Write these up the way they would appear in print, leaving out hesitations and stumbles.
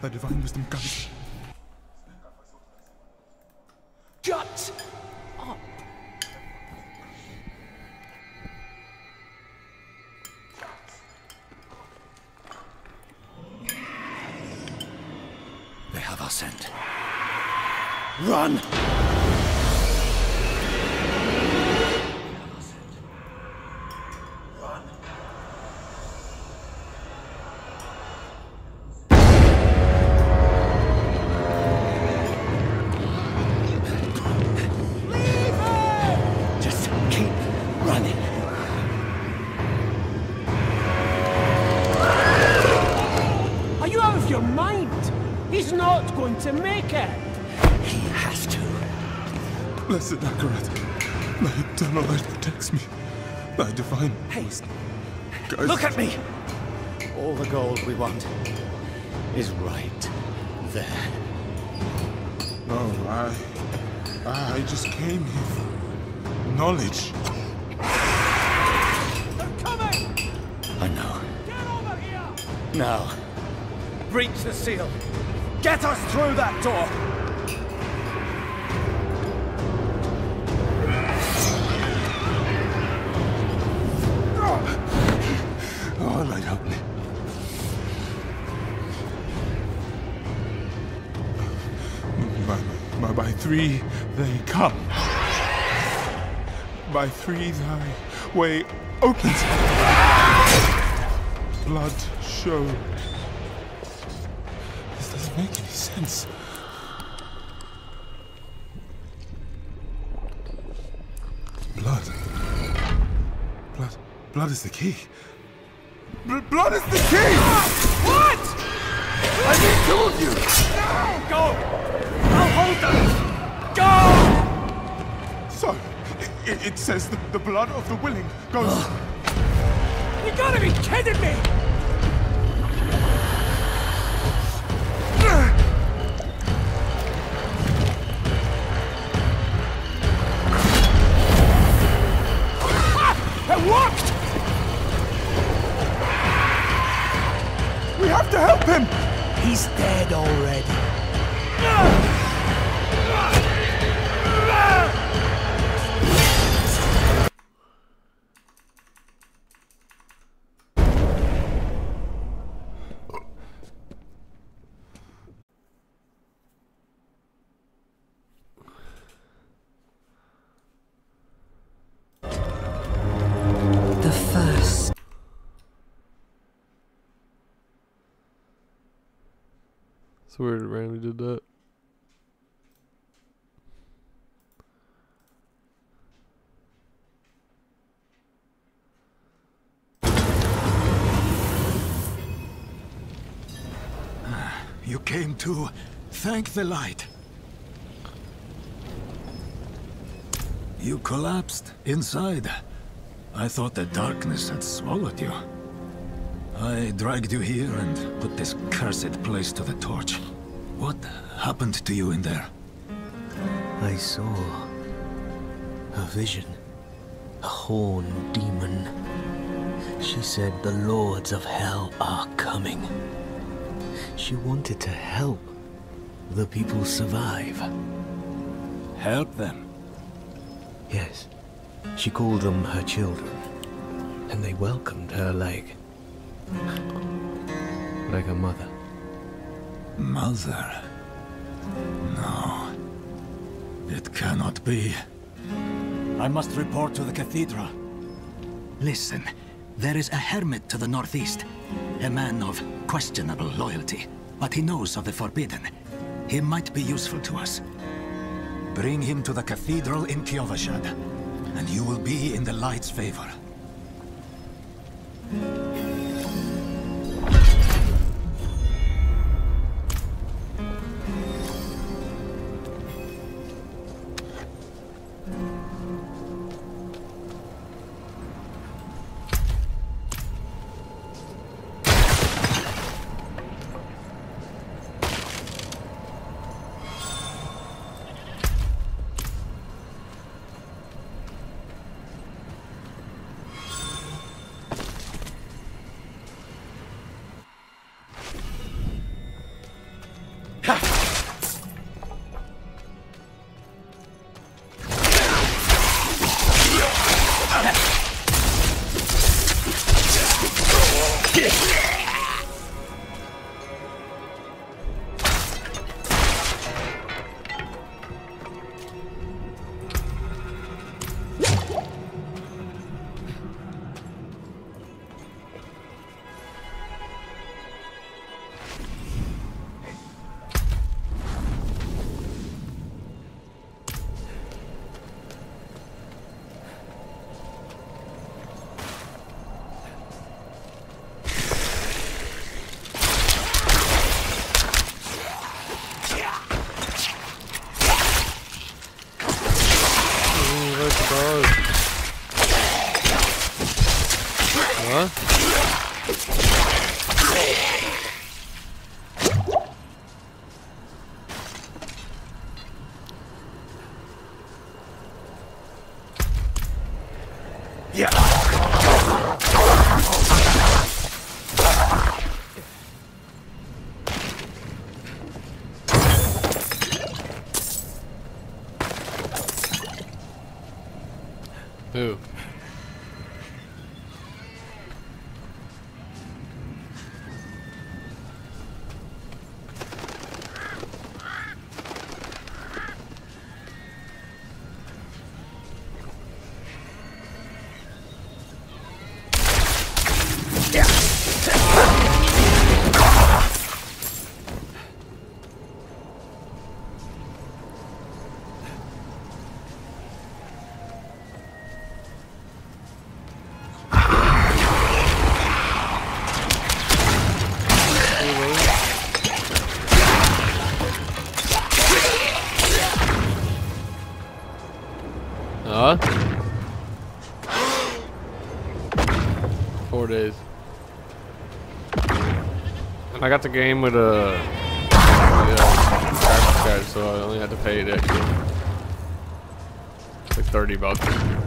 thy divine wisdom guides. Shut up! They have our scent. Run! To make it. He has to. Blessed Akarat, thy eternal light protects me. Thy divine haste. Guys. Look at me! All the gold we want is right there. No, I just came here for knowledge. They're coming! I know. Get over here! Now, breach the seal. Get us through that door! Oh, light help me. By three they come. By three thy way opens. Blood showed. This doesn't make any sense. Blood is the key. Blood is the key! What? I need two of you! No! Go! I'll hold them! Go! So, it says that the blood of the willing goes... You gotta be kidding me! It worked! We have to help him! He's dead already. The first. It's weird Randy did that. You came to thank the light. You collapsed inside. I thought the darkness had swallowed you. I dragged you here and put this cursed place to the torch. What happened to you in there? I saw a vision. A horned demon. She said the lords of hell are coming. She wanted to help the people survive. Help them? Yes. She called them her children. And they welcomed her like a mother. Mother? No. It cannot be. I must report to the cathedral. Listen, there is a hermit to the northeast. A man of questionable loyalty, but he knows of the forbidden. He might be useful to us. Bring him to the cathedral in Kyovashad, and you will be in the light's favor. Who? Huh? 4 days. And I got the game with a graphics card, so I only had to pay it extra. Like $30.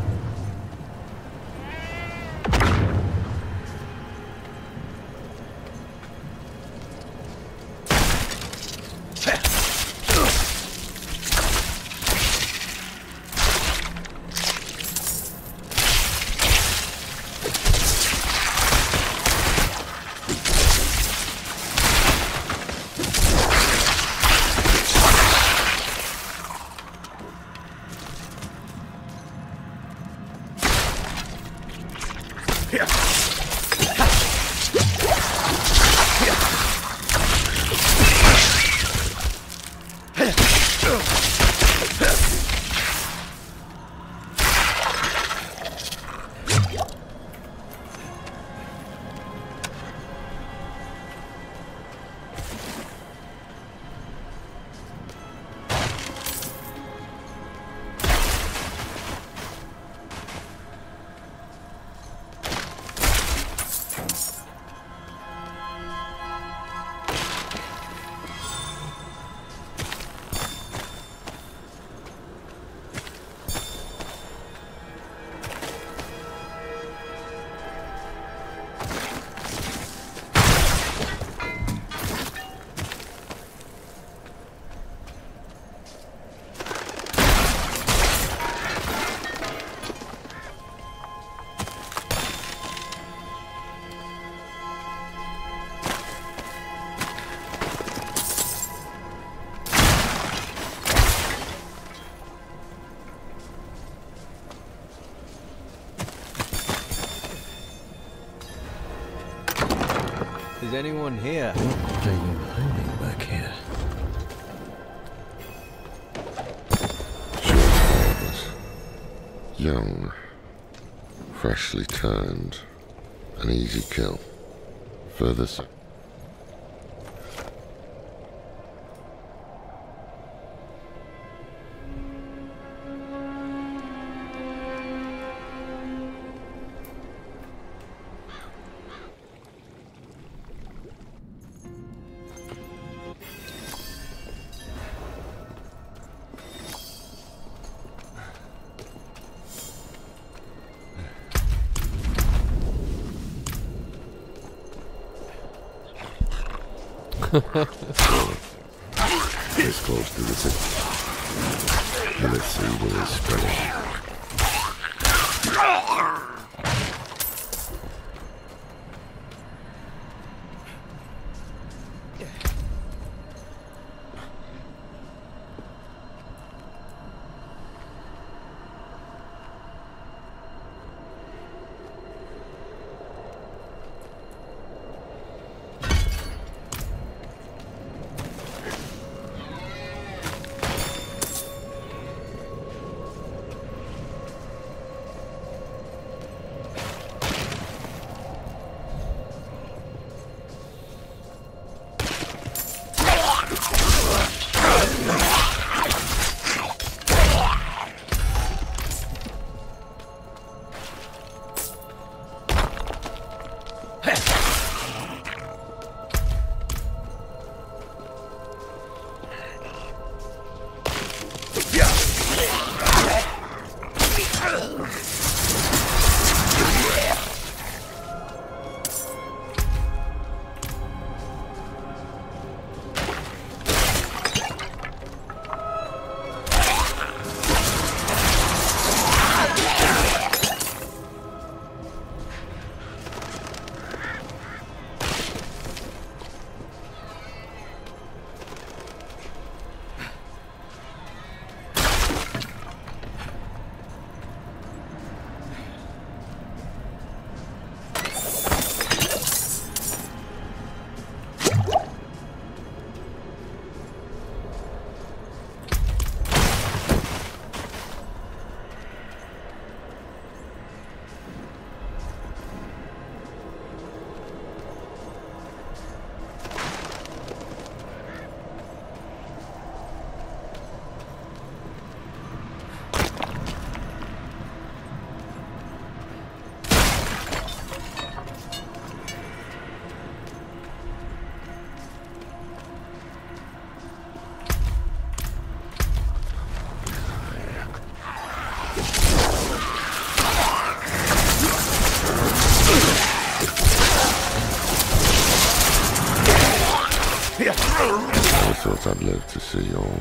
Is anyone here? What are you hiding back here? Young, freshly turned, an easy kill. Further south. This close to the city. Let's see where it's spreading. thought I'd live to see your...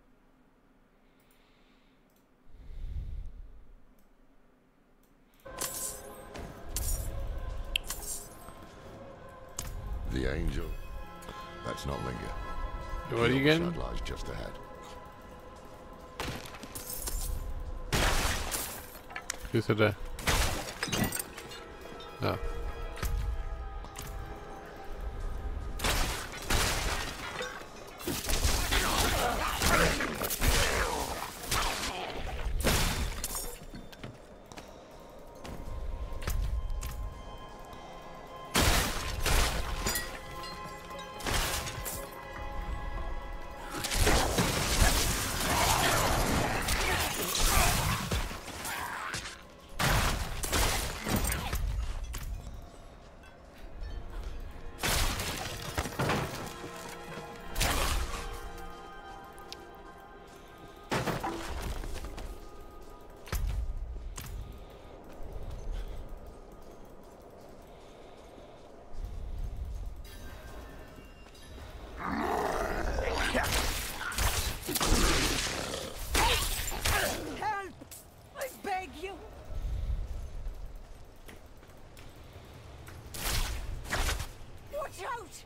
The angel. That's not Linger. What are you getting? Shadow lies just ahead. Who said that? No. Help! I beg you! Watch out!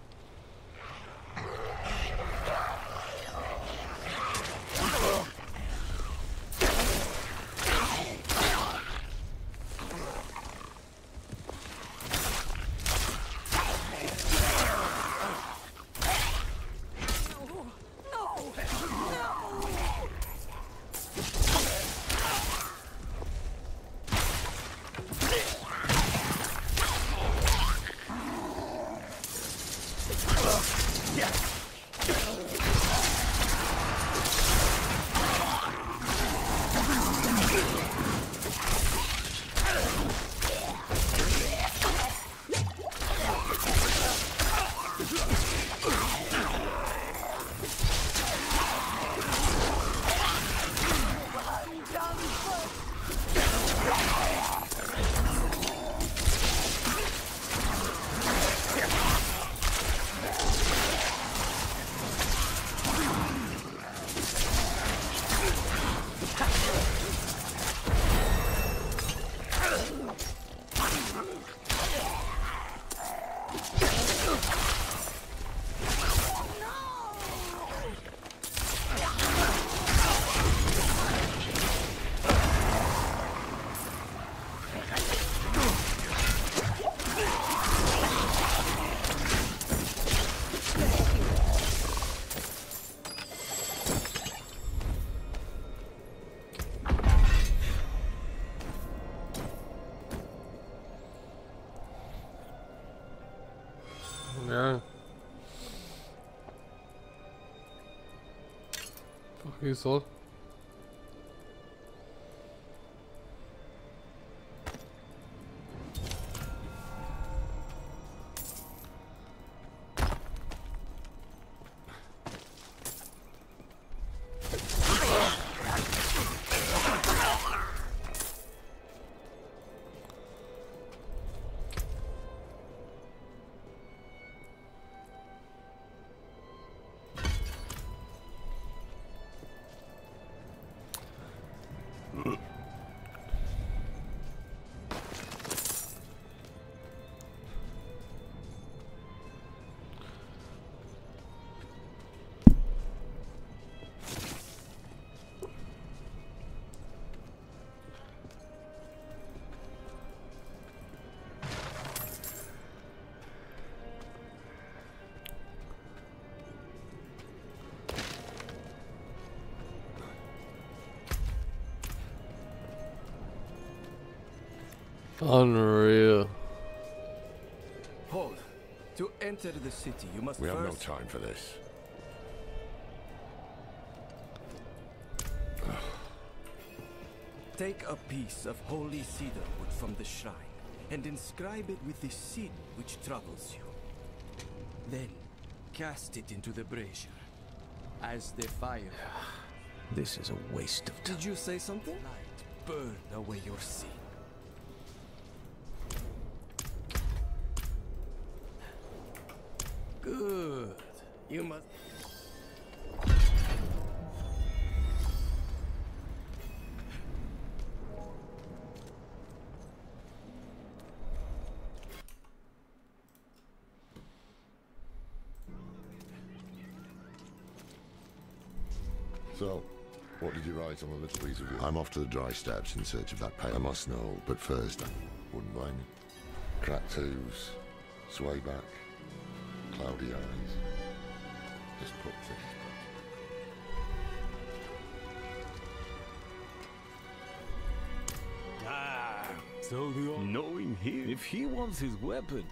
Yeah. Fuck you, soul. Unreal. Hold. To enter the city, you must We have no first... time for this. Take a piece of holy cedar wood from the shrine and inscribe it with the sin which troubles you. Then cast it into the brazier as the fire. This is a waste of time. Did you say something? Light burn away your sin. Good. You must... So, what did you write on the little piece of wood? I'm off to the dry steppes in search of that paper. I must know, but first, wouldn't blame me. Cracked hooves, sway back, cloudy eyes. Just put things back. Ah, so you know him here. If he wants his weapon.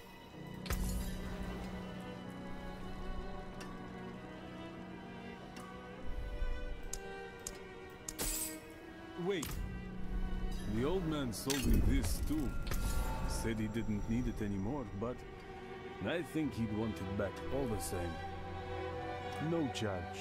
Wait. The old man sold me this too. Said he didn't need it anymore, but I think he'd want it back all the same. No charge.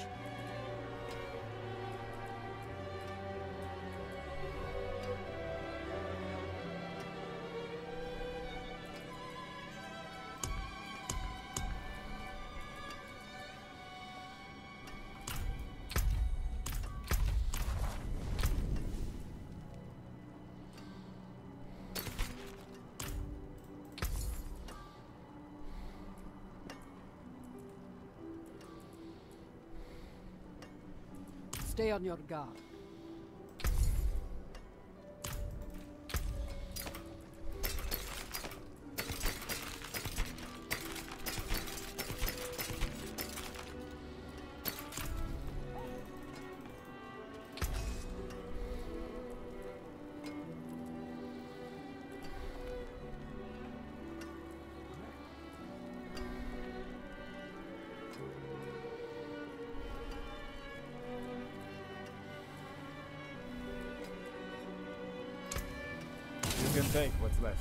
Stay on your guard. You can take what's left.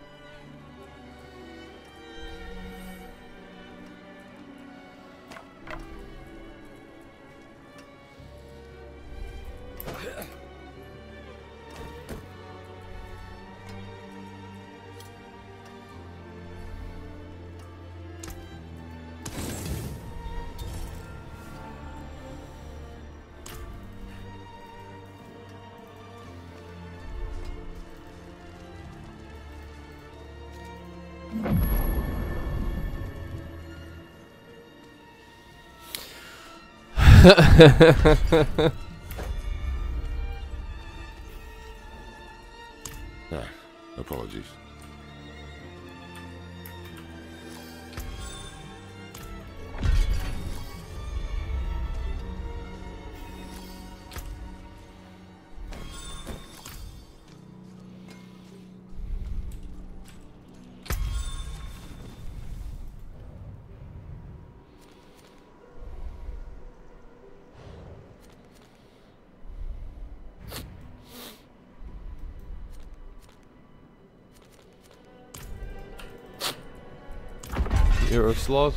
Apologies. You're a slot.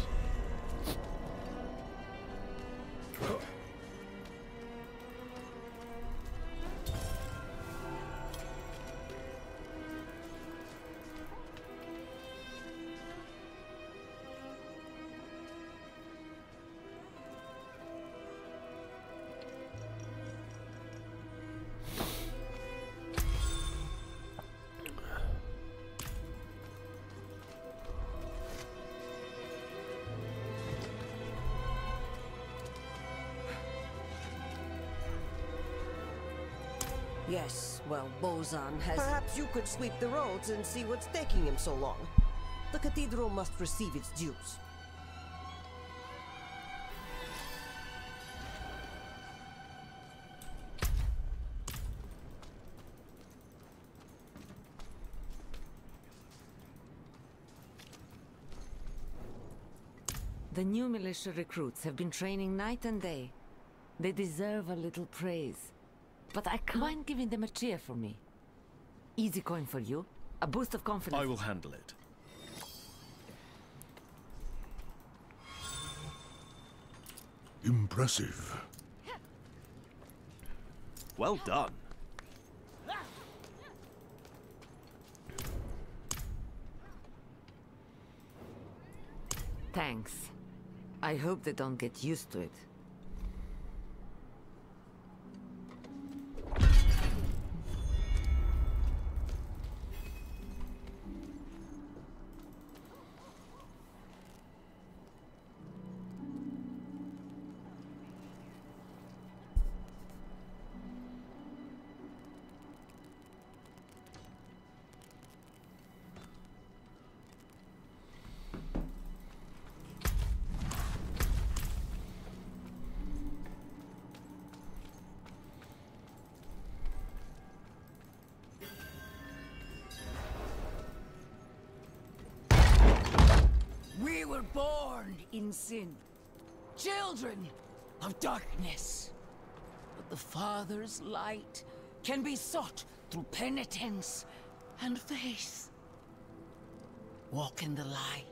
Yes, well, Bozan has... Perhaps you could sweep the roads and see what's taking him so long. The cathedral must receive its dues. The new militia recruits have been training night and day. They deserve a little praise. But I can't mind giving them a cheer for me. Easy coin for you. A boost of confidence. I will handle it. Impressive. Well done. Thanks. I hope they don't get used to it. born in sin. Children of darkness. But the Father's light can be sought through penitence and faith. Walk in the light.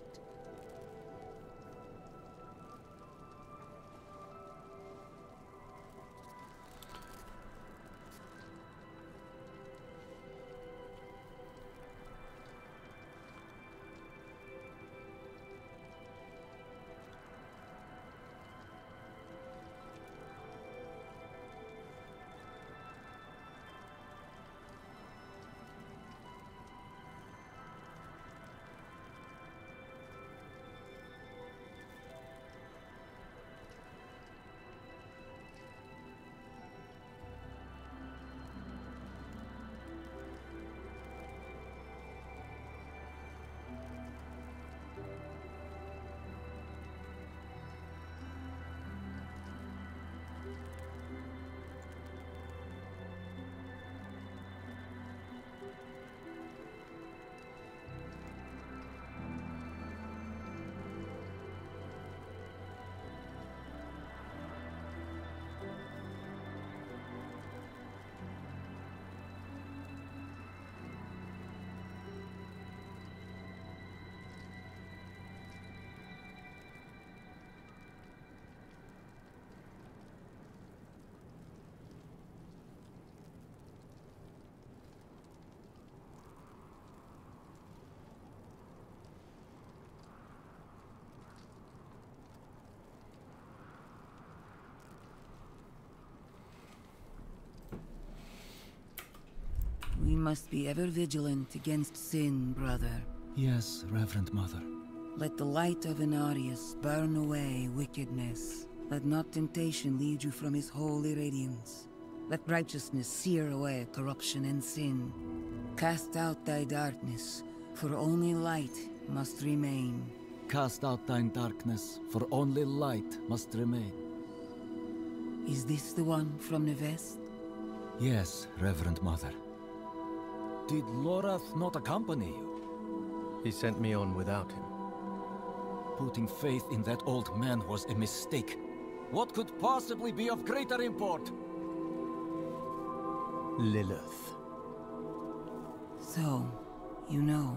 We must be ever vigilant against sin, brother. Yes, Reverend Mother. Let the light of Inarius burn away wickedness. Let not temptation lead you from his holy radiance. Let righteousness sear away corruption and sin. Cast out thy darkness, for only light must remain. Cast out thine darkness, for only light must remain. Is this the one from Nevest? Yes, Reverend Mother. Did Lorath not accompany you? He sent me on without him. Putting faith in that old man was a mistake. What could possibly be of greater import? Lilith. So, you know.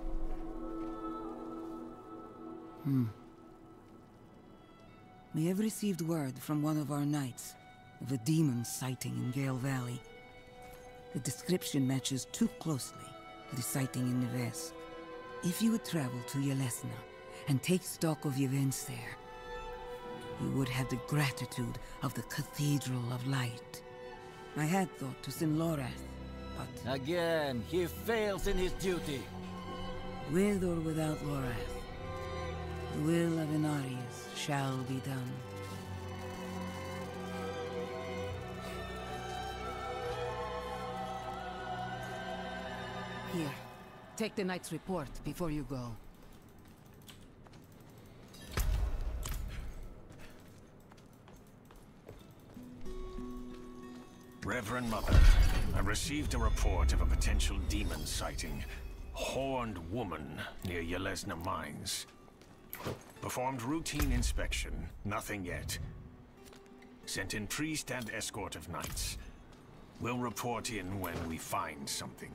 We have received word from one of our knights of a demon sighting in Gale Valley. The description matches too closely to the sighting in Nevest. If you would travel to Yelesna and take stock of the events there, you would have the gratitude of the Cathedral of Light. I had thought to send Lorath, but... Again, he fails in his duty. With or without Lorath, the will of Inarius shall be done. Here, take the knight's report before you go. Reverend Mother, I received a report of a potential demon sighting. Horned woman near Yelesna Mines. Performed routine inspection, nothing yet. Sent in priest and escort of knights. We'll report in when we find something.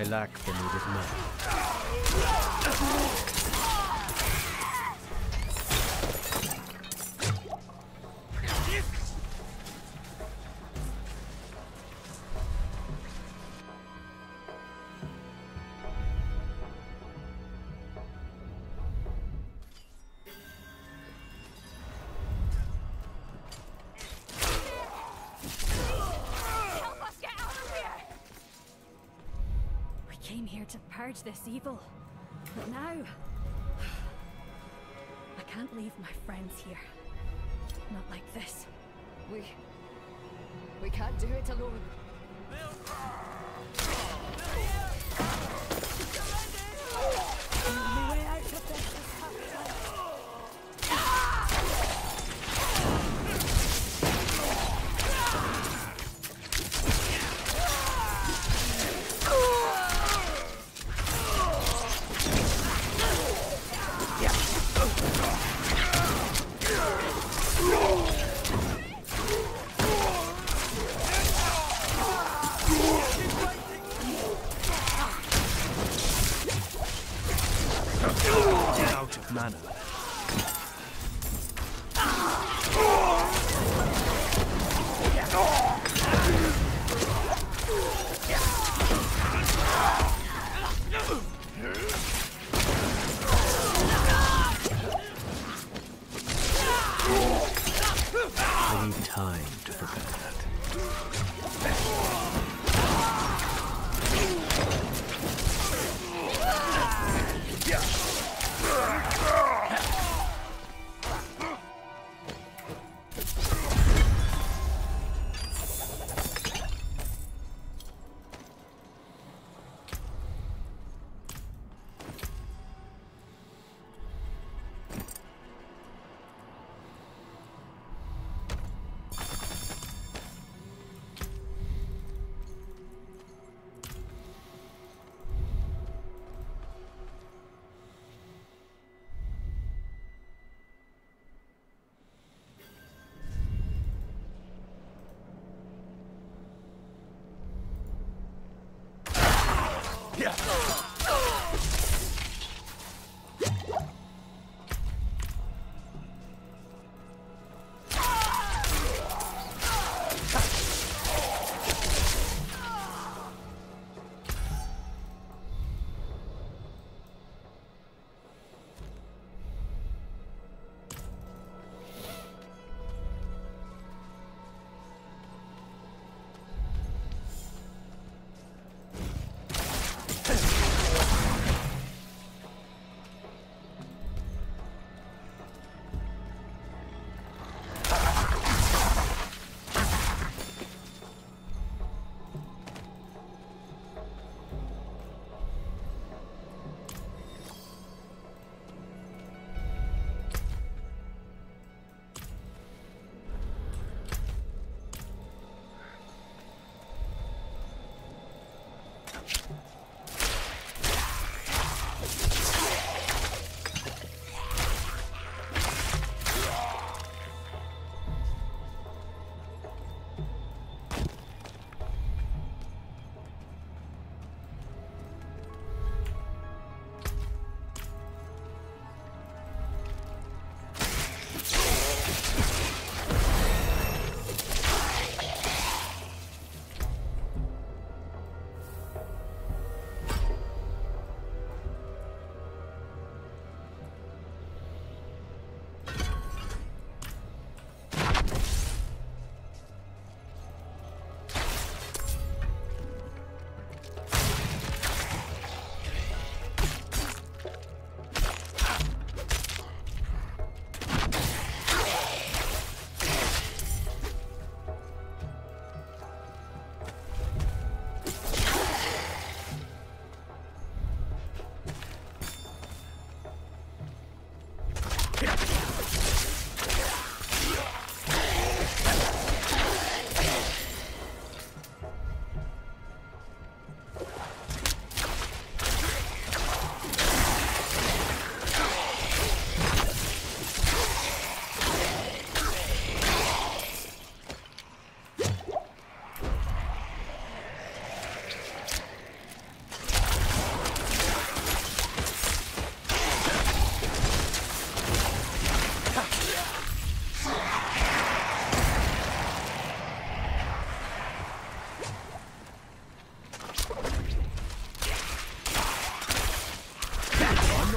lack the needed men. To purge this evil. But now I can't leave my friends here. Not like this. We can't do it alone. The only way out of this is out of mana. I need time to prepare that.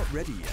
not ready yet.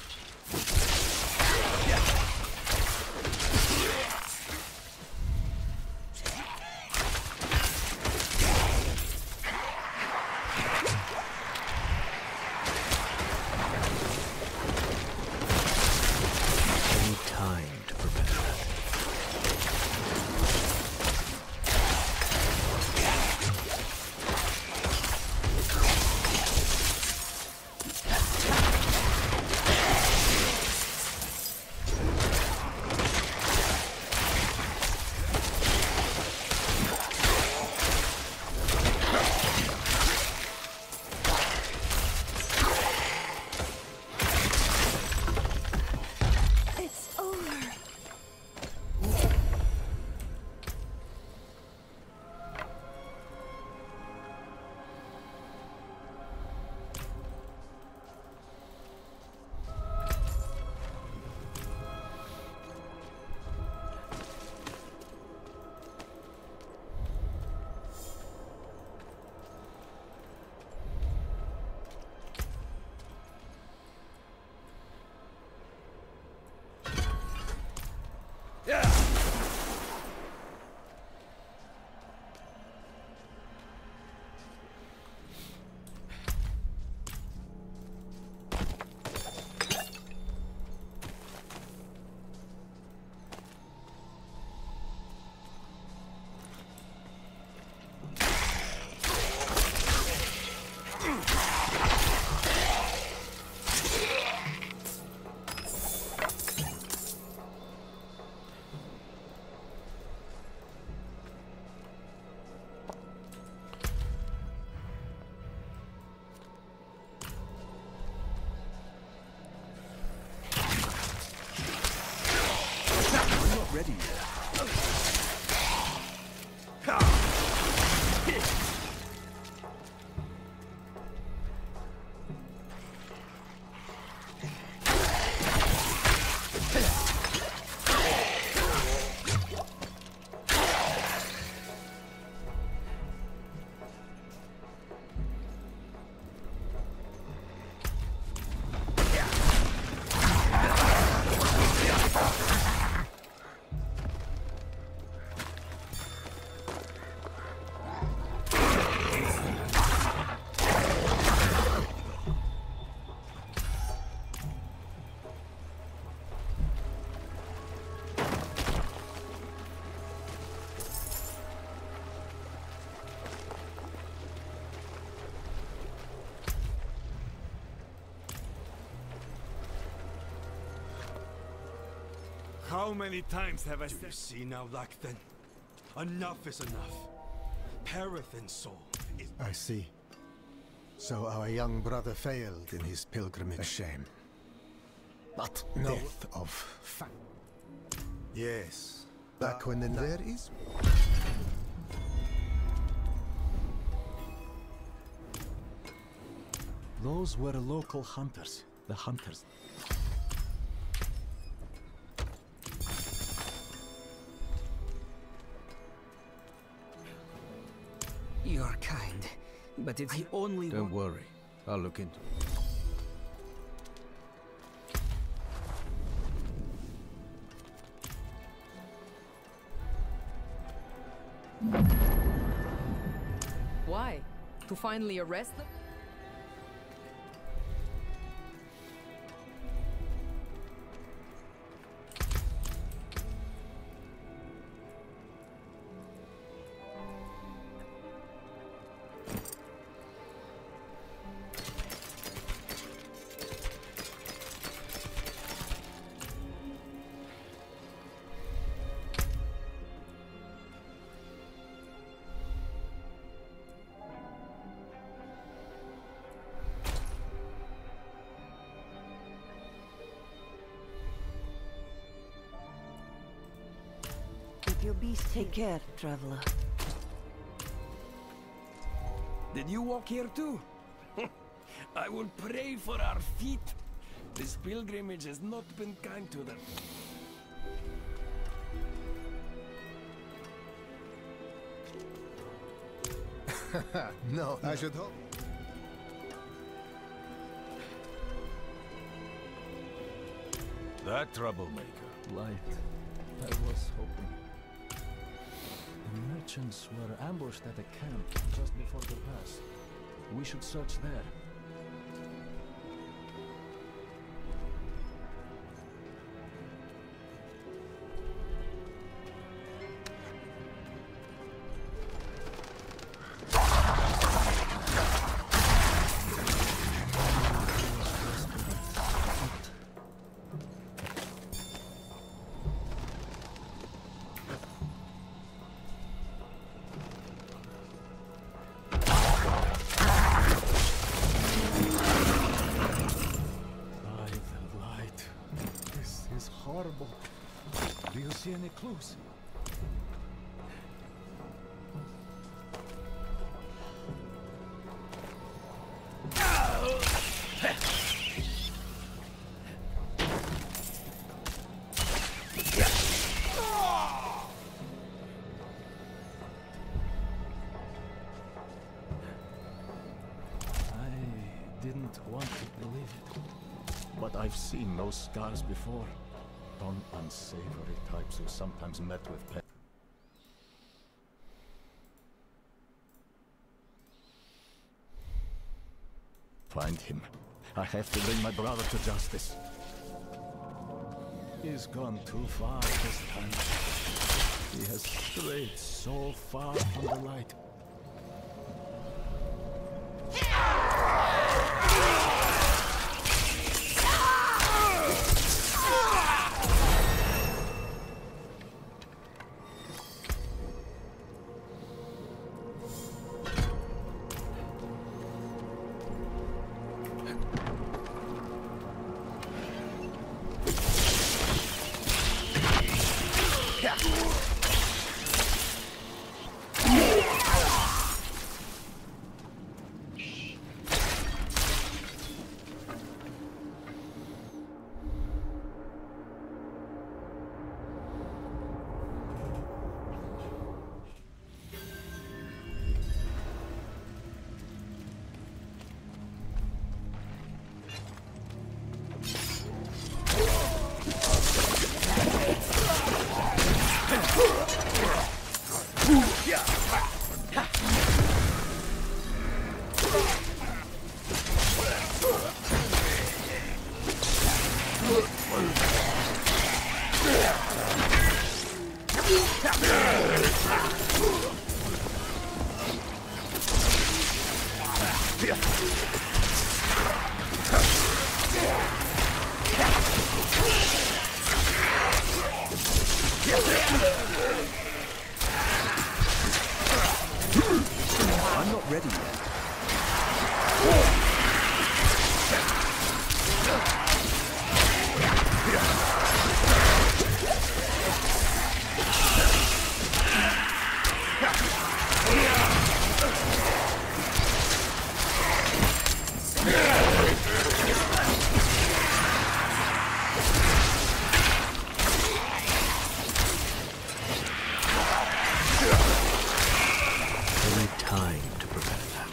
Ready yet. How many times have I said— Do you see now, Lakthan? Enough is enough. Parathin's soul is— I see. So our young brother failed in his pilgrimage. A shame. But no. Death of Yes. Back when there is. Those were local hunters. The hunters. You're kind, but it's the only Don't worry. I'll look into it. Why? To finally arrest them? Your beast, take care, traveler. Did you walk here too? I will pray for our feet. This pilgrimage has not been kind to them. No, I should hope. That troublemaker. Light. I was hoping. The merchants were ambushed at a camp just before the pass. We should search there. Horrible. Do you see any clues? I didn't want to believe it, but I've seen those scars before. On unsavory types who sometimes met with pets. Find him. I have to bring my brother to justice. He's gone too far this time. He has strayed so far from the light. I'm not ready yet. Time to prevent that.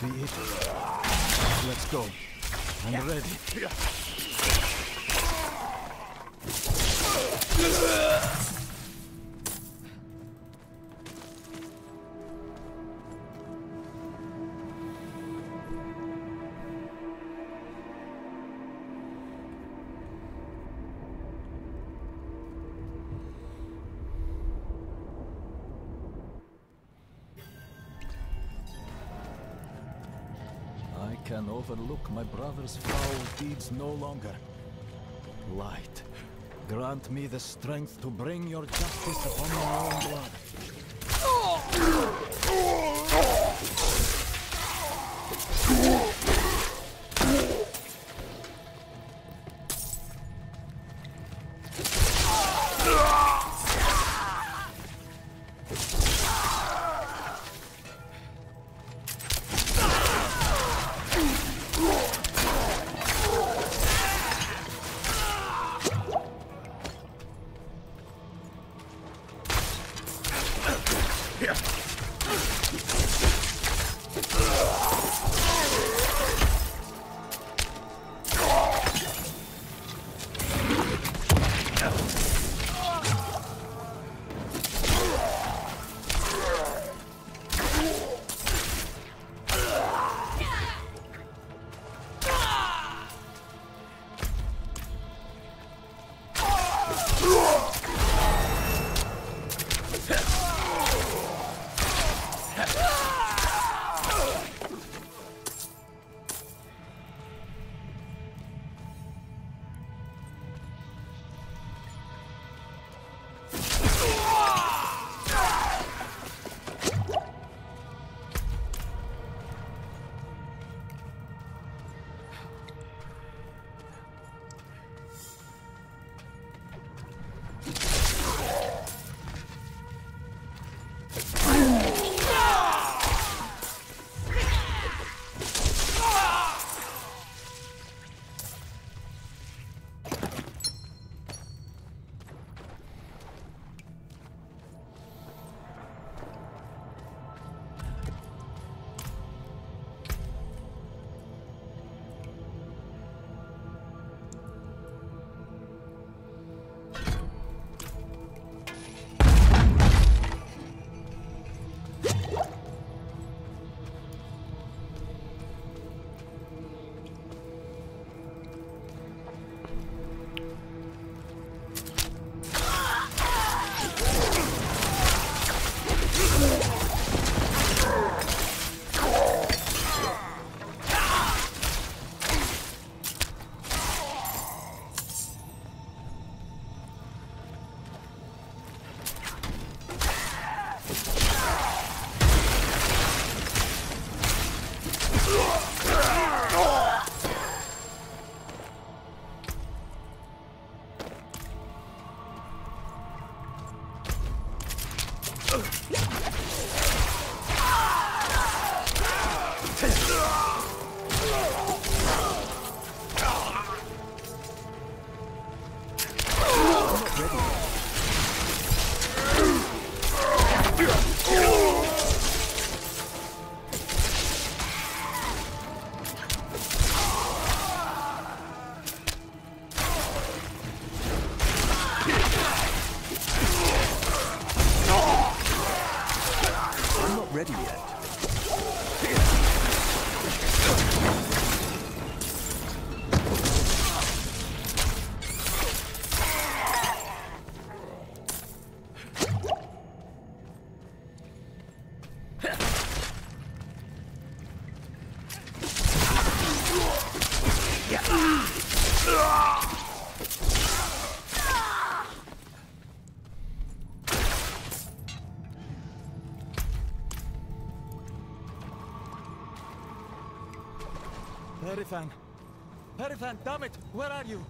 be it. Let's go. I'm ready. I can overlook my brother's foul deeds no longer. Light, grant me the strength to bring your justice upon my own blood. Herifan! Herifan, damn it! Where are you?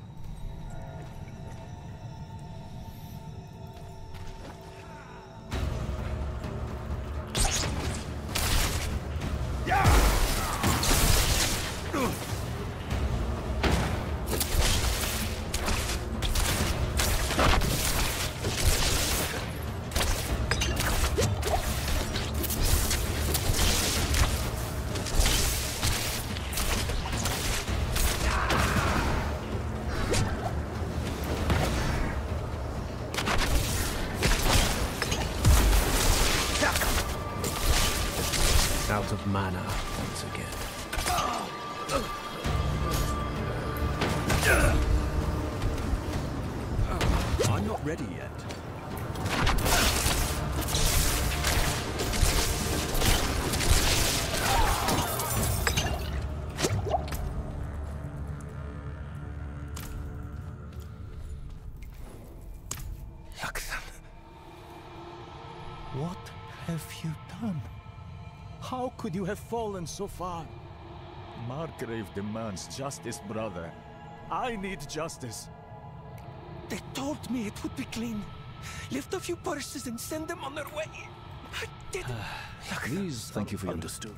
out of mana once again. I'm not ready yet. What have you done? How could you have fallen so far? Margrave demands justice, brother. I need justice. They told me it would be clean. Lift a few purses and send them on their way. I didn't. Please, thank you for your understood.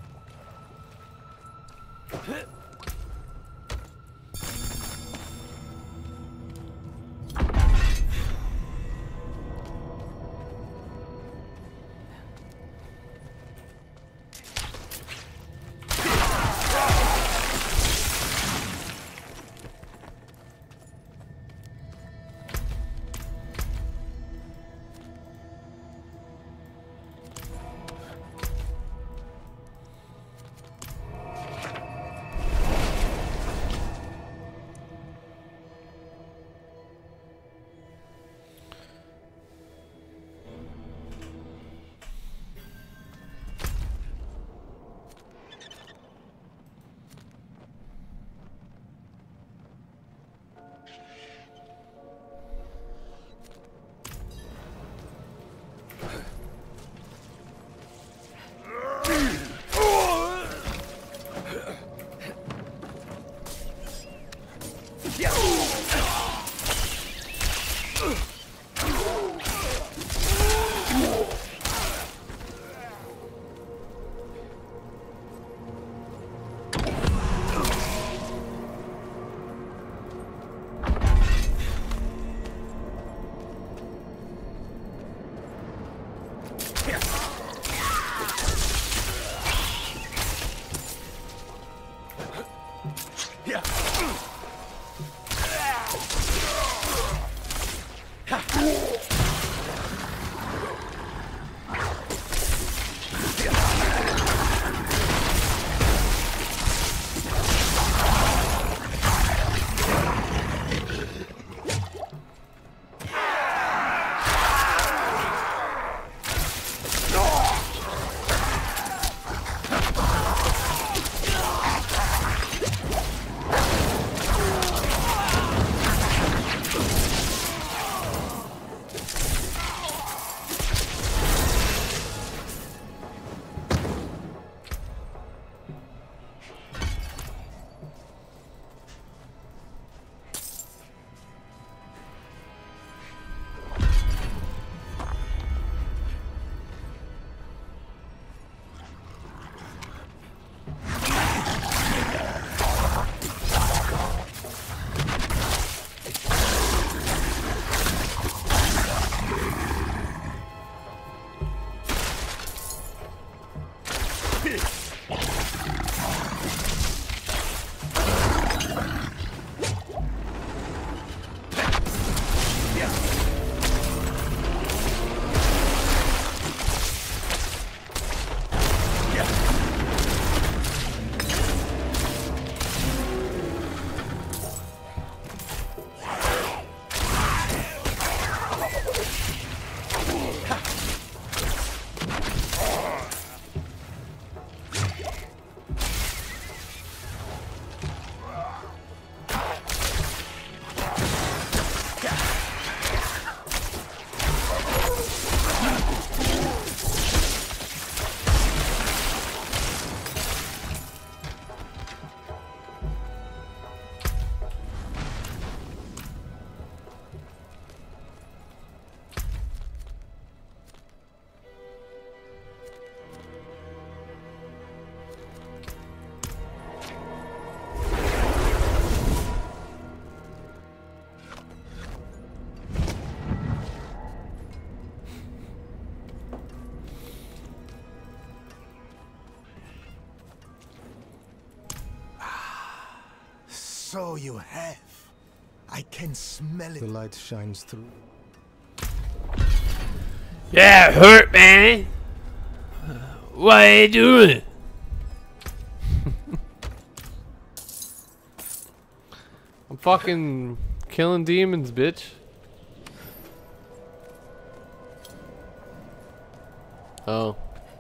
So you have. I can smell it. The light shines through. That hurt, man. What are you doing? fucking killing demons, bitch. Oh.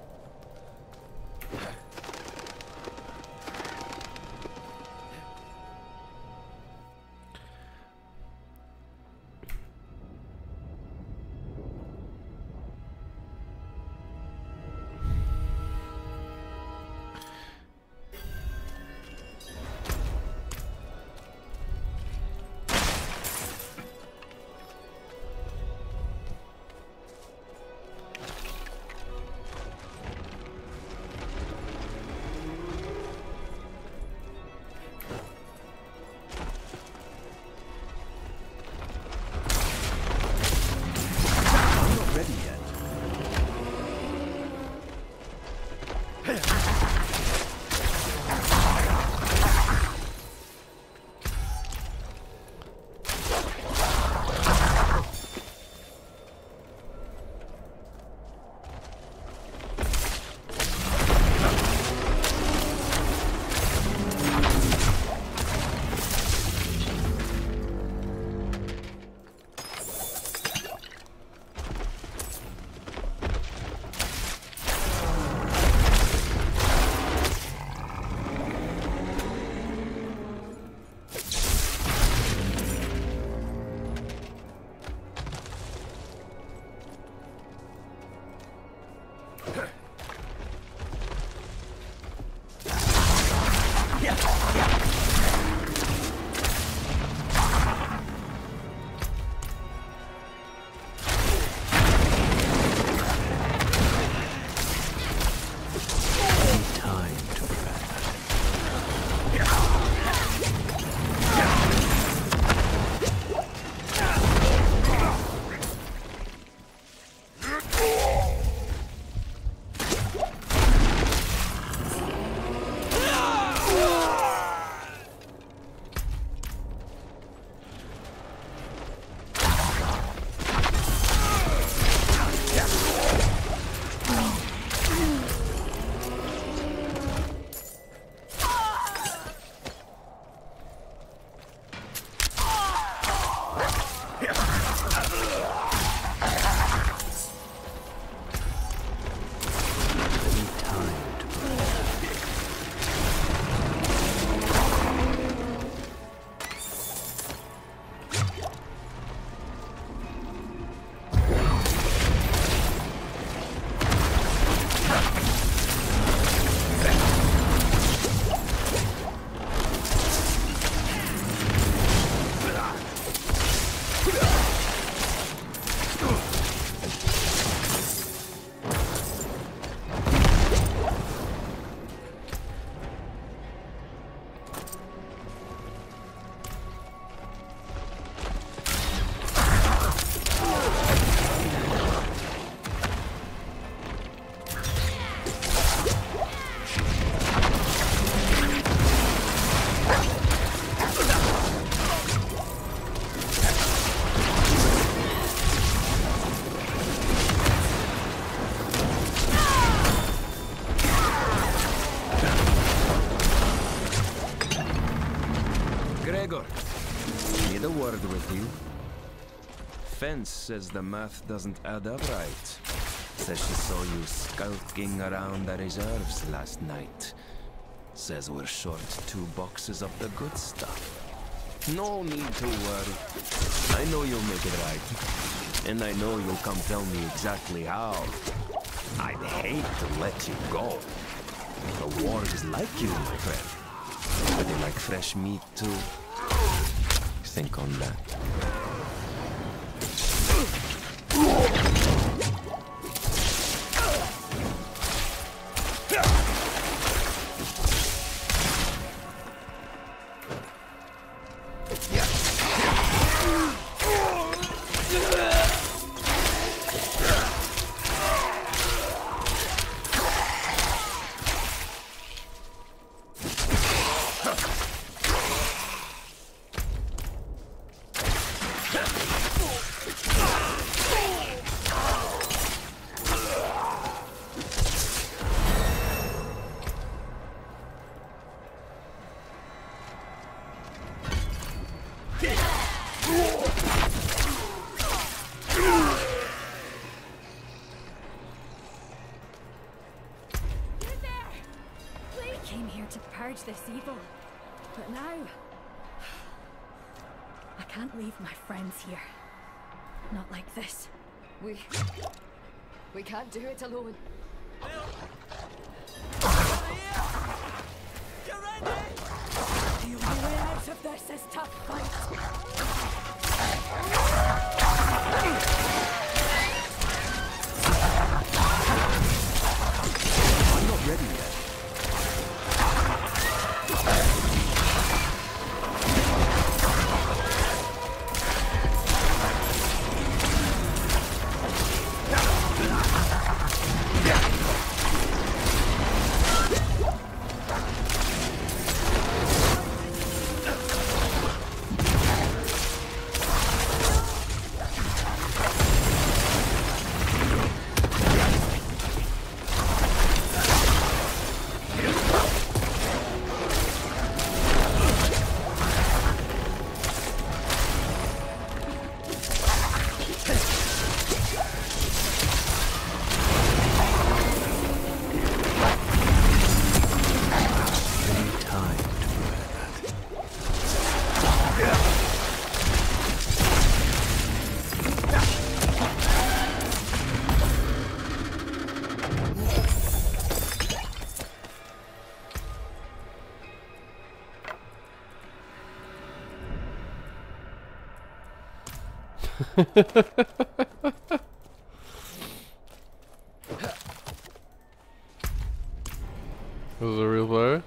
Fence says the math doesn't add up right. Says she saw you skulking around the reserves last night. Says we're short 2 boxes of the good stuff. No need to worry. I know you'll make it right. And I know you'll come tell me exactly how. I'd hate to let you go. The wargs like you, my friend. But they like fresh meat too. Think on that. this evil. But now... I can't leave my friends here. Not like this. We can't do it alone. The only way out of this is to fight. I'm not ready yet. Was it a real player?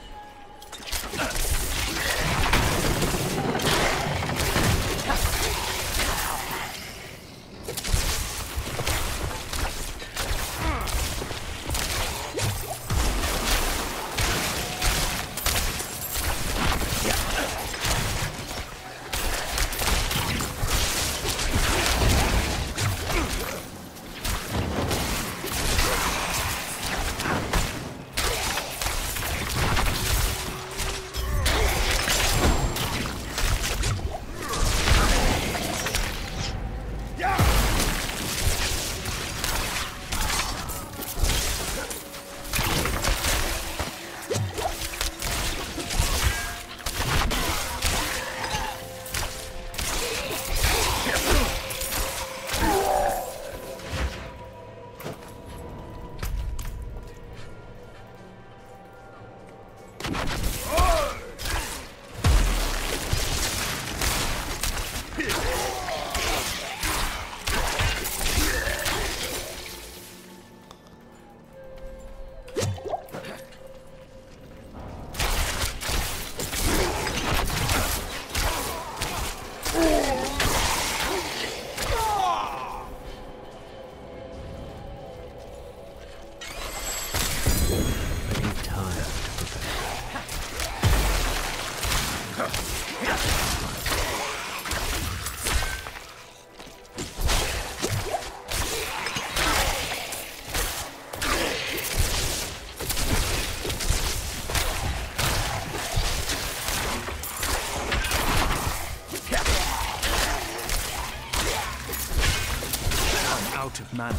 Out of mana.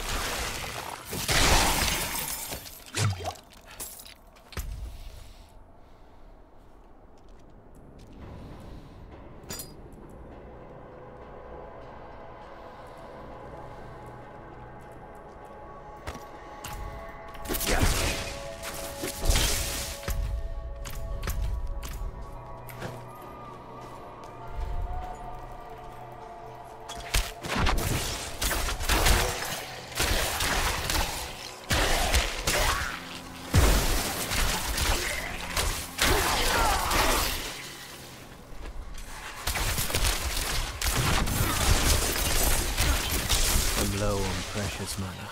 Low on precious mana.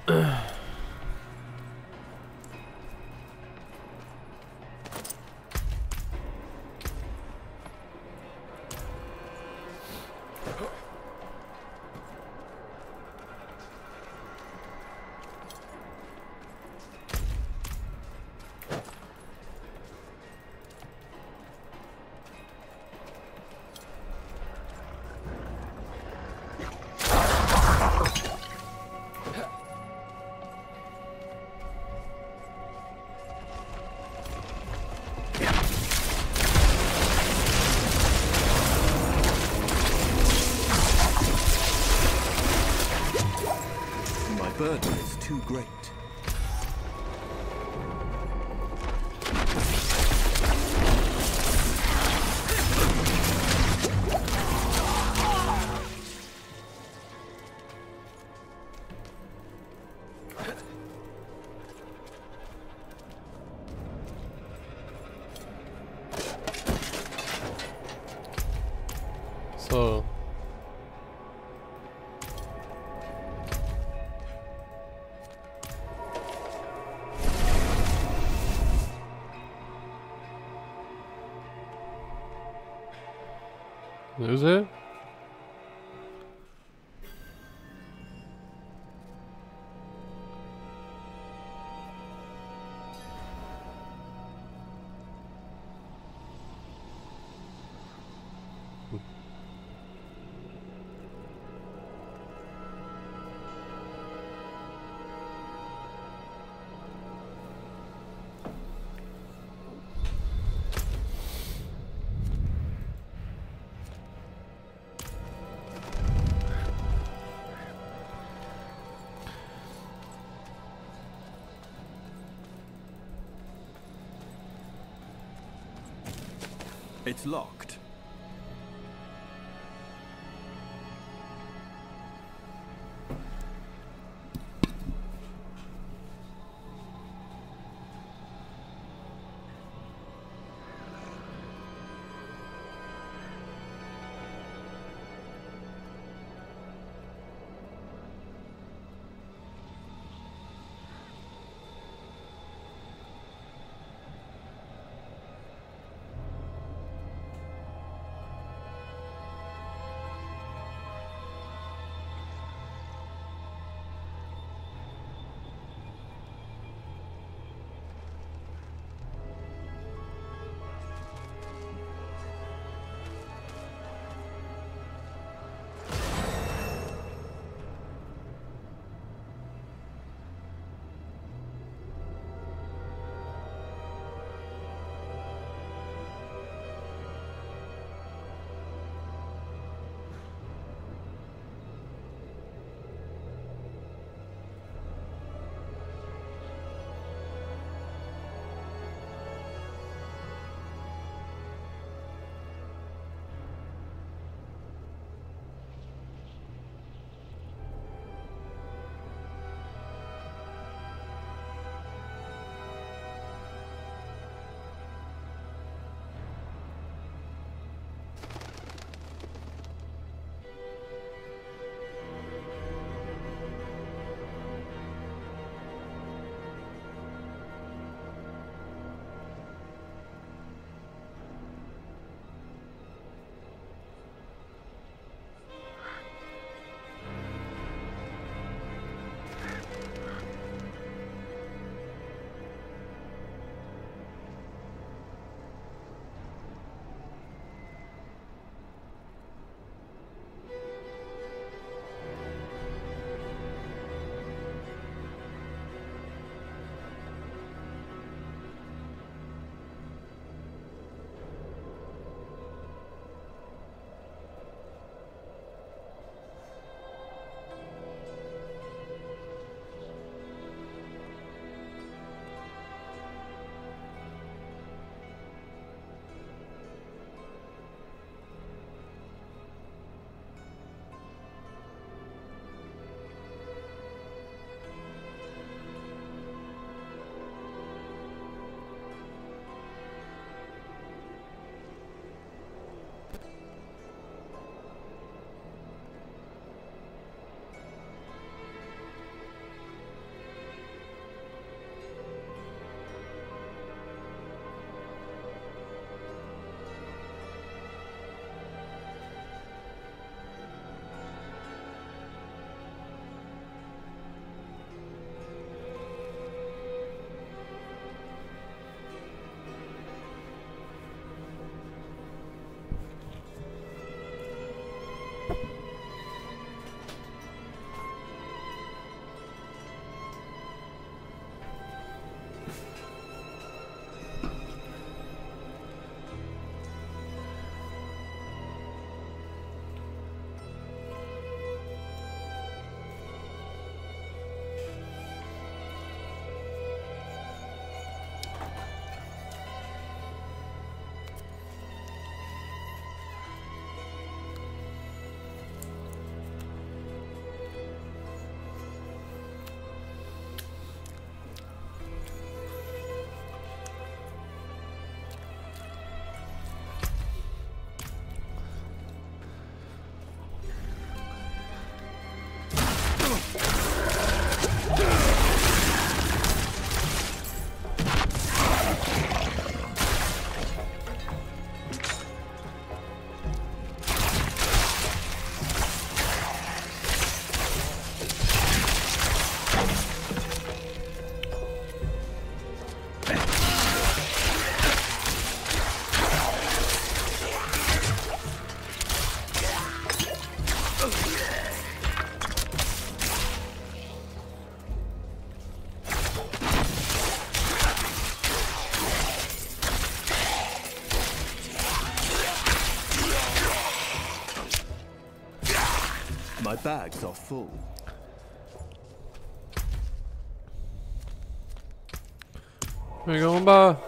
burden is too great. So is it? It's locked. My bags are full. We're going by.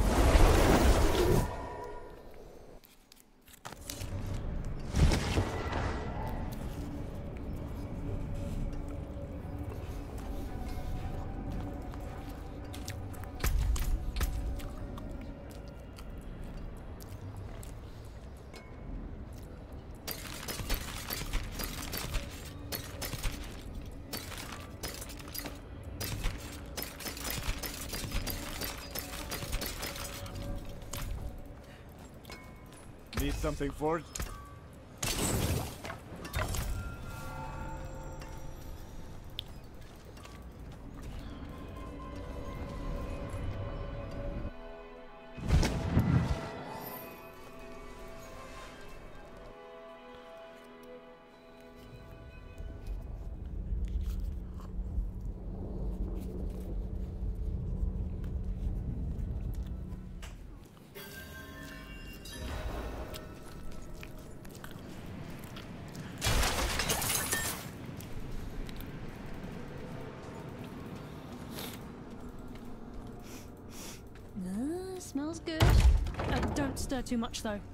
Need something forged? Smells good. Don't stir too much, though.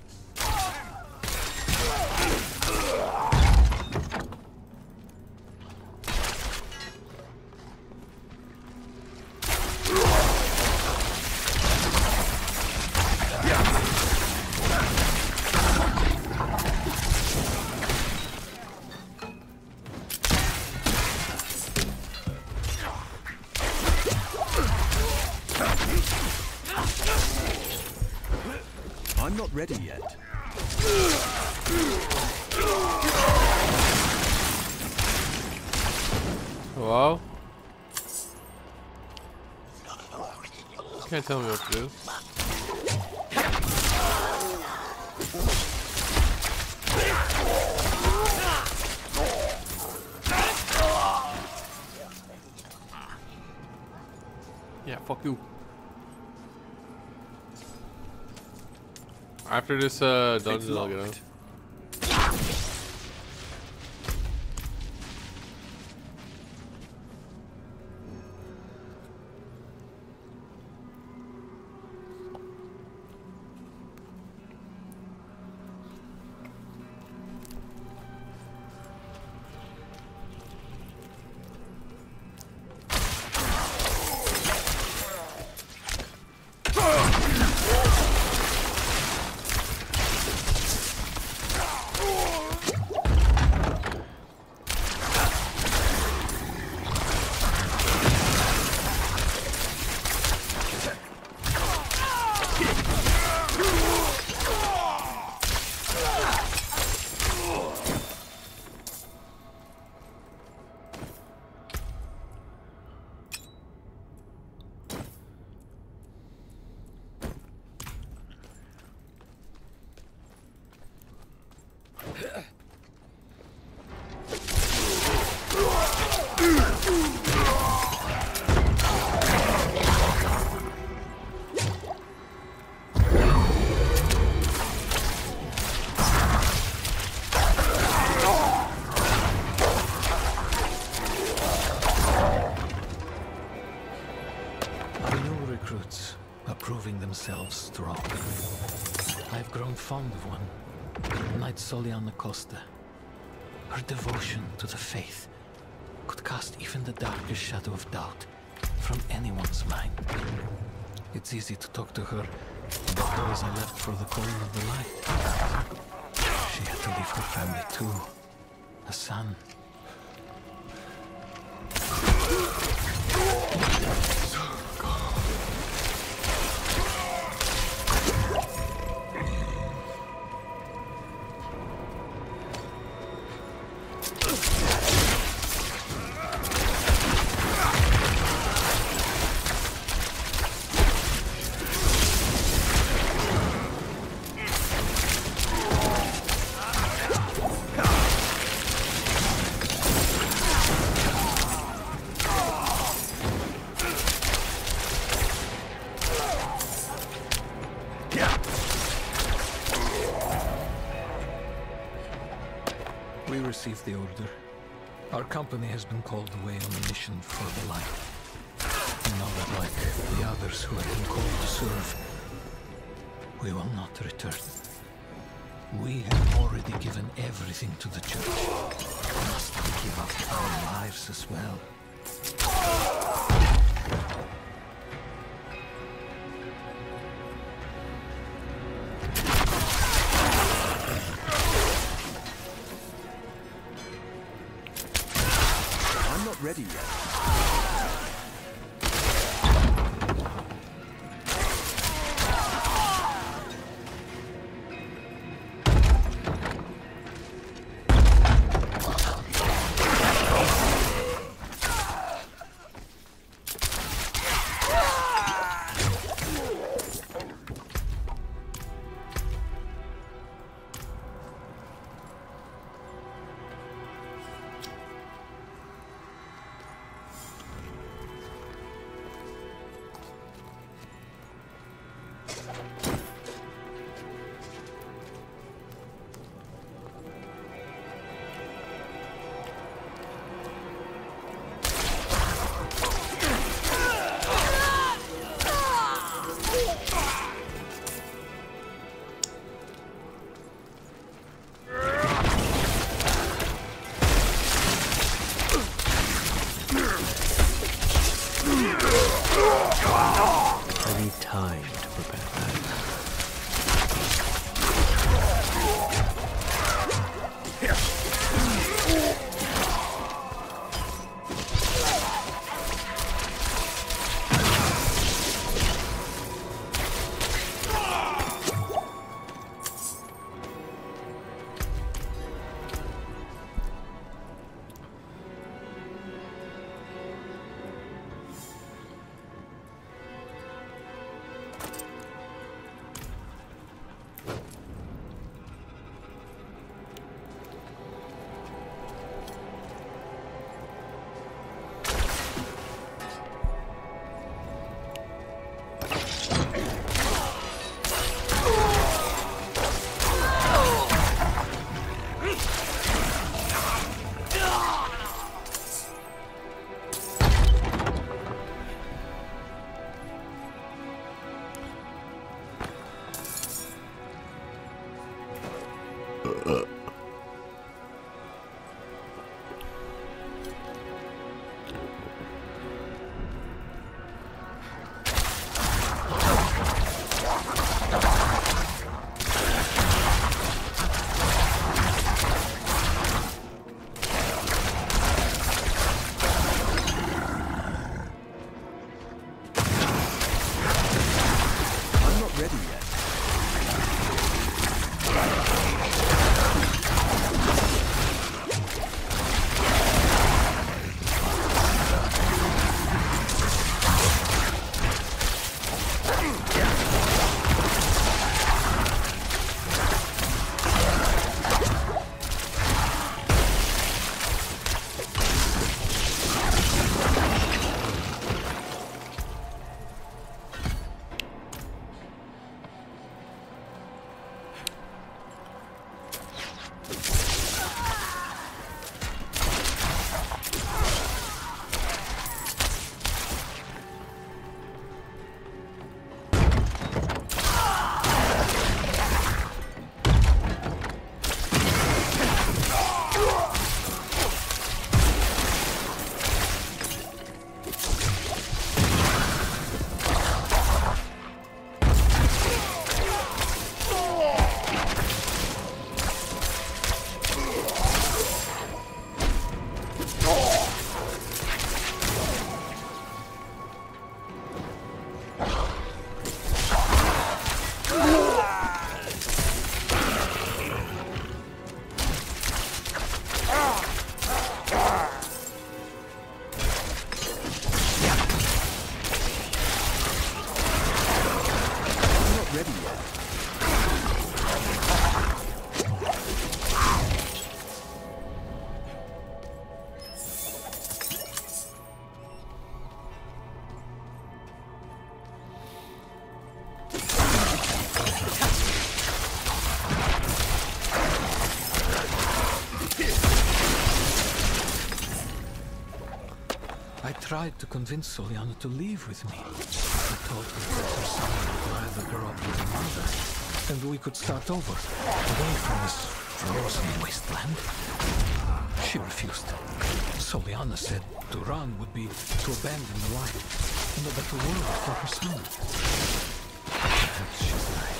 I'm not ready yet. Wow. Can't tell me what to do. Yeah, fuck you. After this dungeon, I'll get out. Themselves strong. I've grown fond of one, Knight Soliana Costa. Her devotion to the faith could cast even the darkest shadow of doubt from anyone's mind. It's easy to talk to her about those I left for the calling of the light. She had to leave her family too. A son. received the order. Our company has been called away on a mission for the light. We know that like the others who have been called to serve, we will not return. We have already given everything to the church. Must we give up our lives as well? I'm not ready yet. I need time to prepare that. I tried to convince Soliana to leave with me. I told her that her son would rather grow up with a mother, and we could start over, away from this frozen wasteland. She refused. Soliana said to run would be to abandon the life and a better world for her son. Perhaps she's right.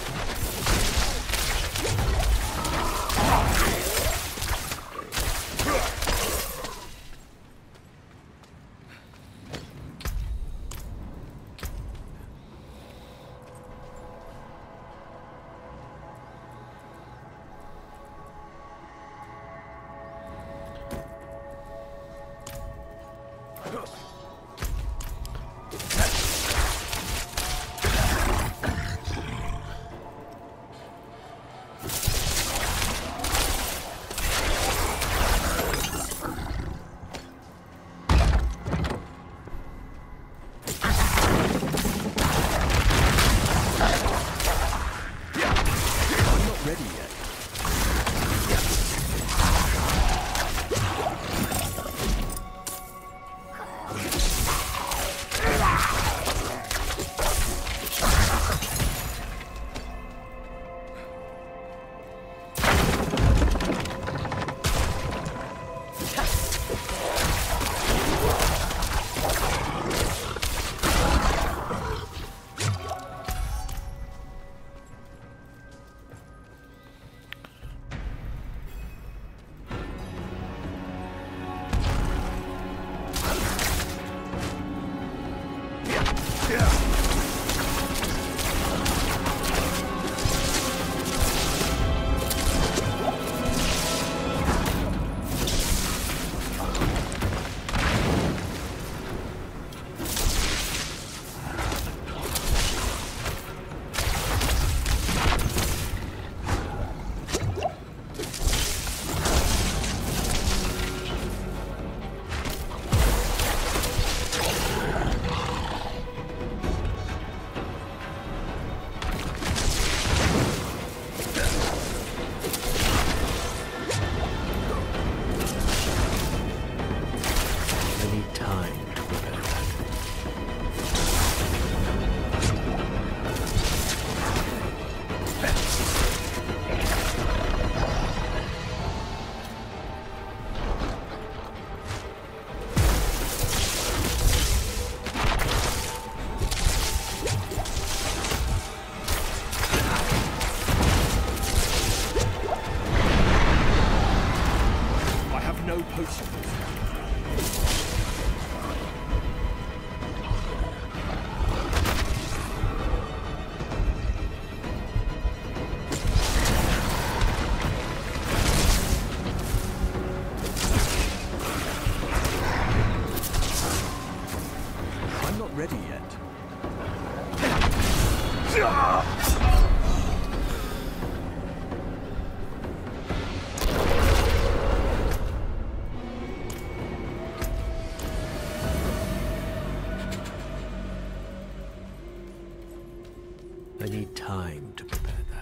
I need time to prepare that.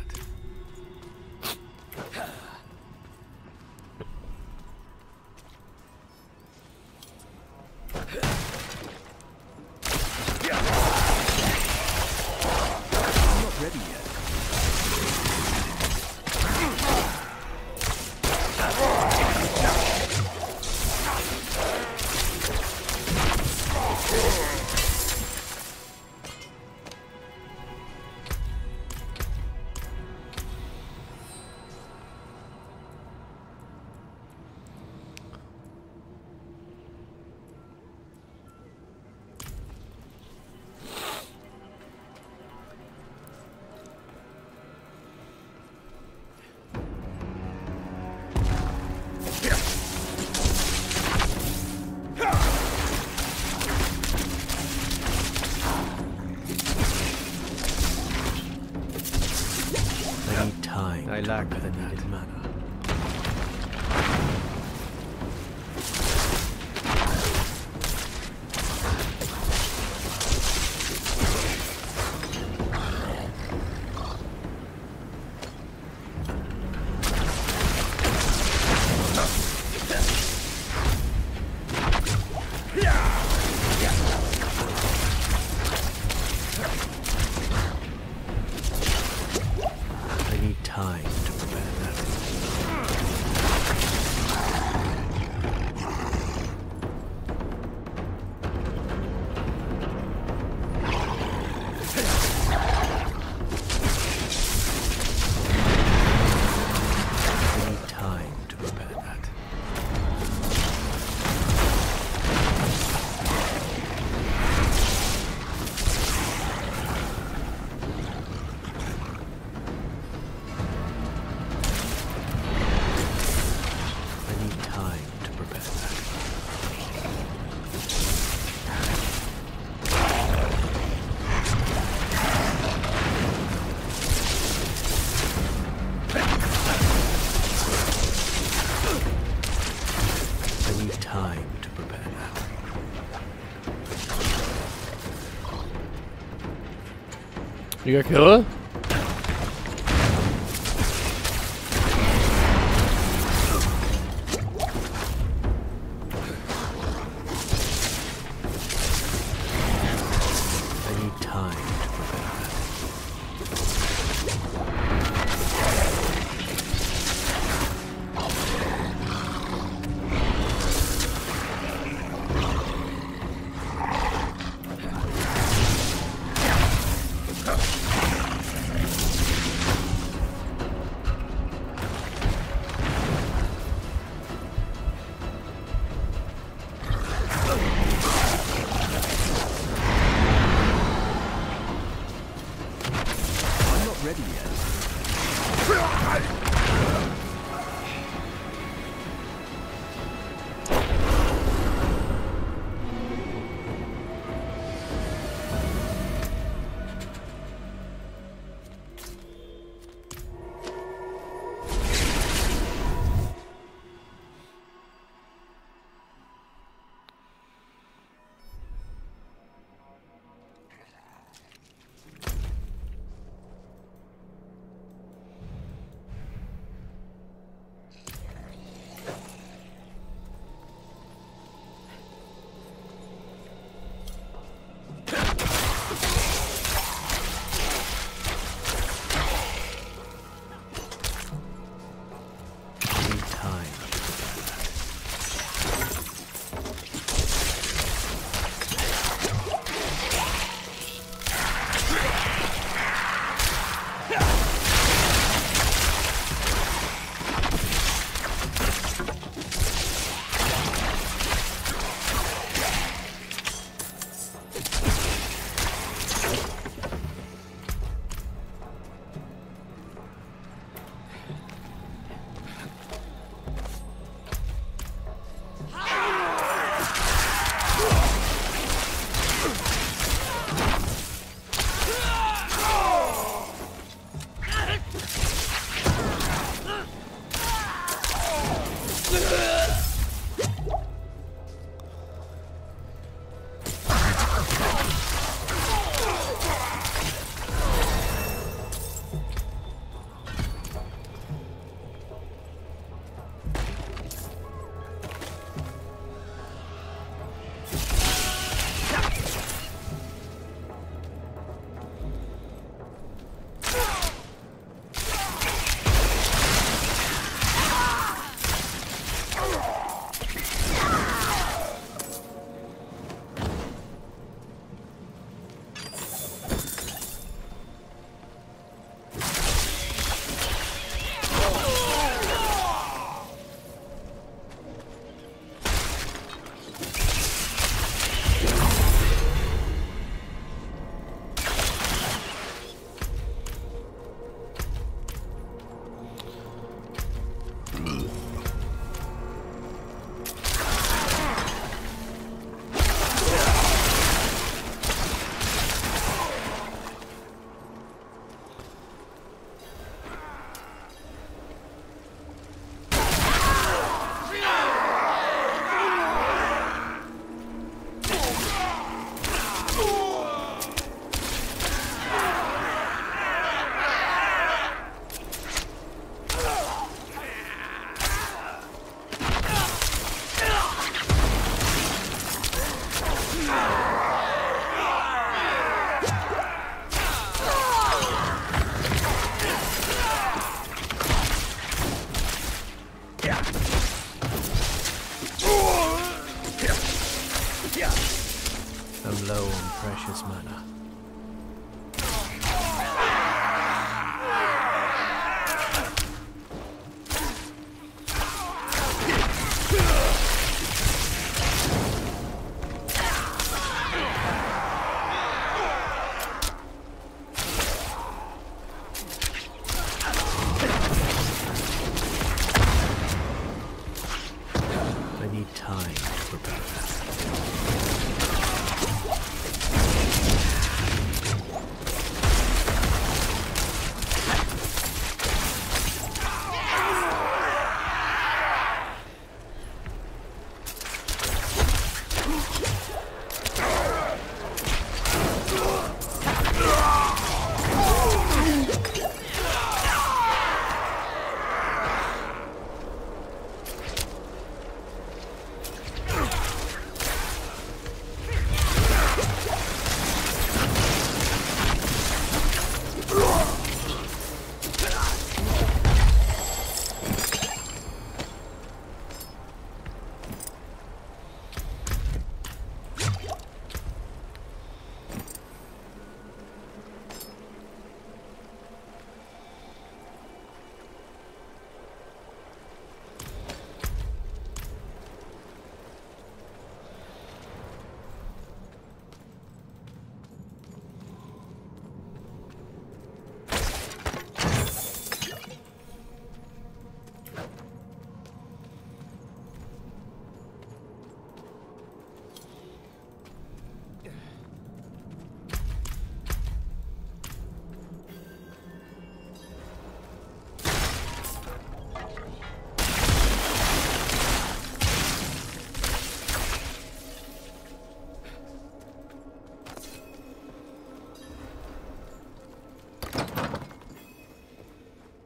I'm not ready yet. need time to prepare that. You got killer? I need time to prepare that. I'm low on precious mana. I need time to prepare that.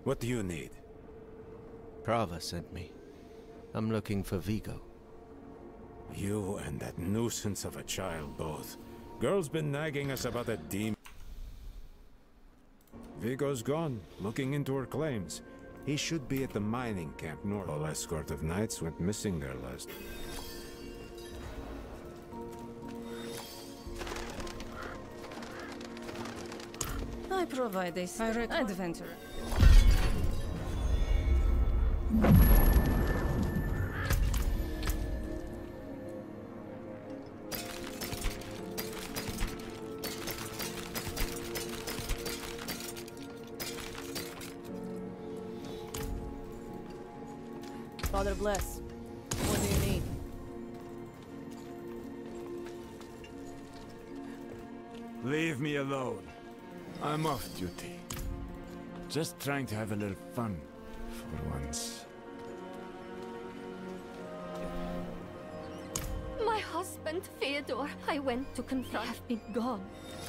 What do you need? Prava sent me. I'm looking for Vigo. You and that nuisance of a child both. Girl's been nagging us about that demon. Vigo's gone, looking into her claims. He should be at the mining camp north. Whole escort of knights went missing there last. I provide a adventure. Father bless. What do you need? Leave me alone. I'm off duty. Just trying to have a little fun for once. My husband, Theodore, I went to confront. Have been gone.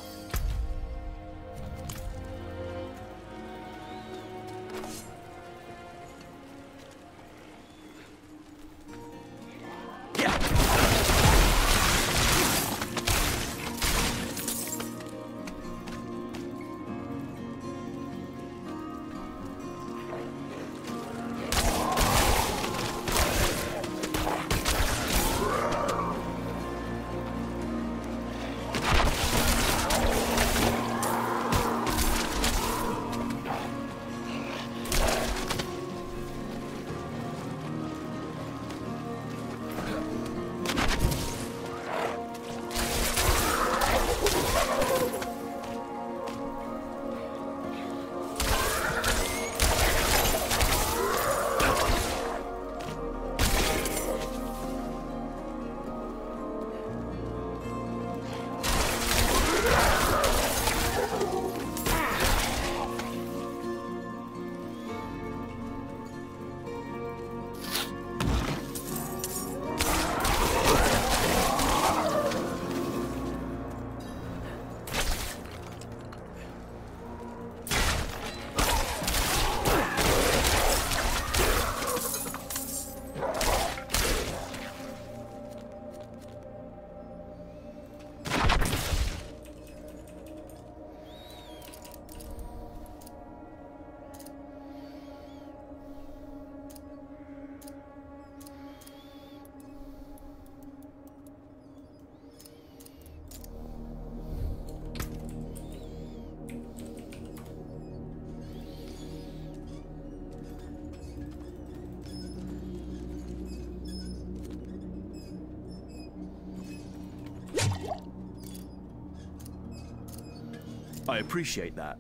I appreciate that.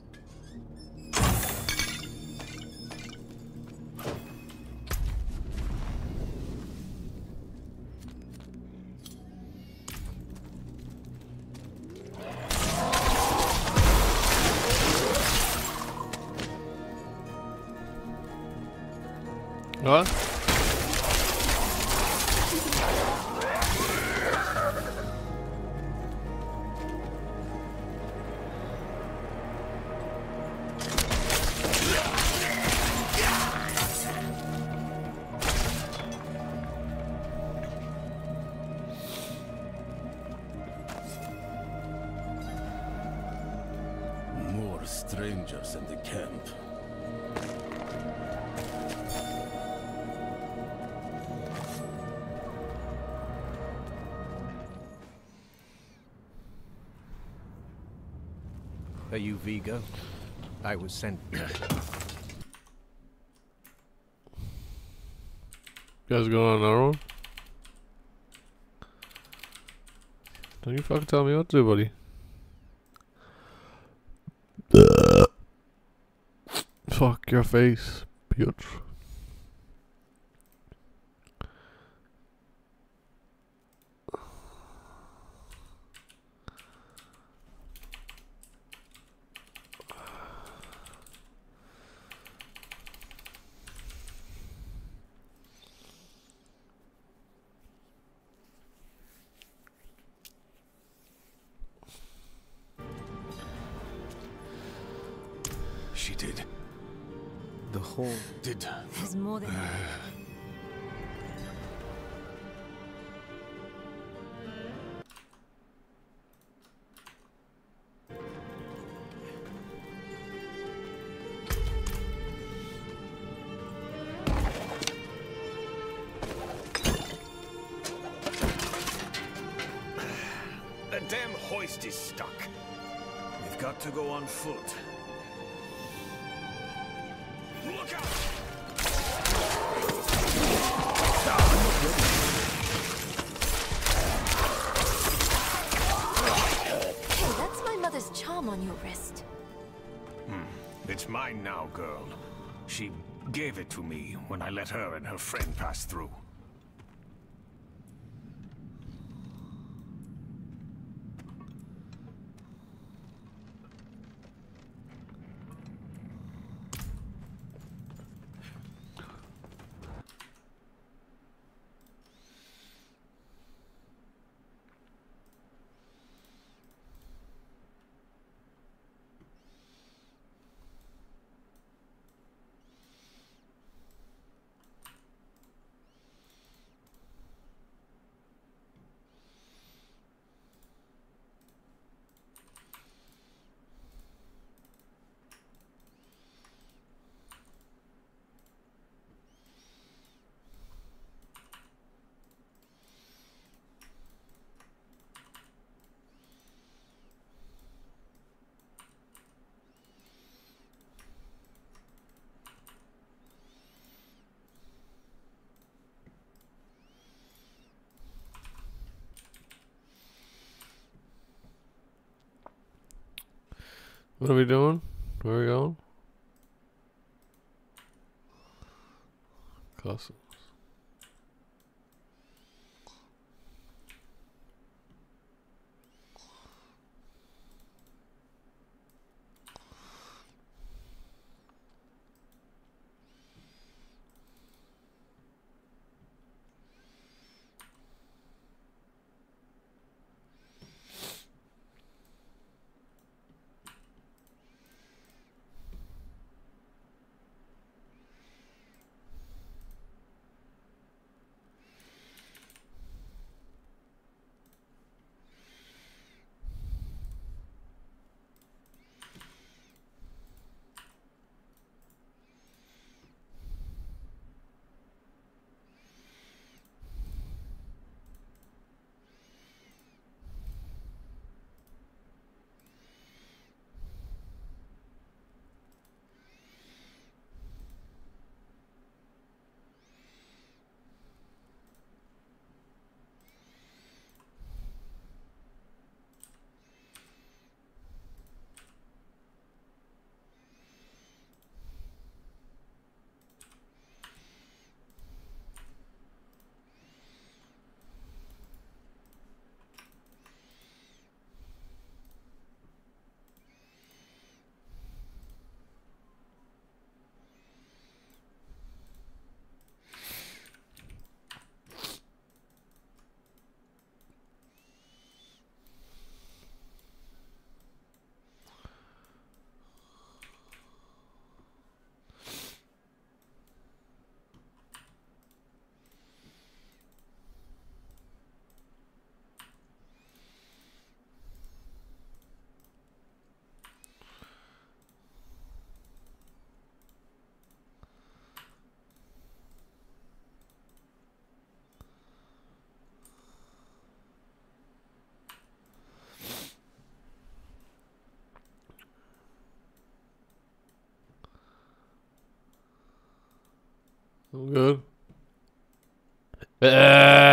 What? More strangers in the camp. Are you Vigo? I was sent. You guys going on another one? Don't you fucking tell me what to do, buddy. Fuck your face, bitch. She did. the horn. There's more than The damn hoist is stuck. We've got to go on foot. Look out! Hey, that's my mother's charm on your wrist. It's mine now, girl. She gave it to me when I let her and her friend pass through. What are we doing? Where are we going? Customs. I'm good.